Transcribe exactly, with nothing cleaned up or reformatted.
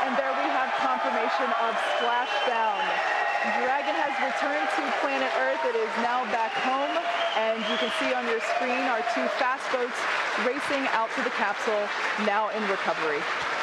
And there we have confirmation of splashdown. Dragon has returned to planet Earth. It is now back home, and you can see on your screen our two fast boats racing out to the capsule, now in recovery.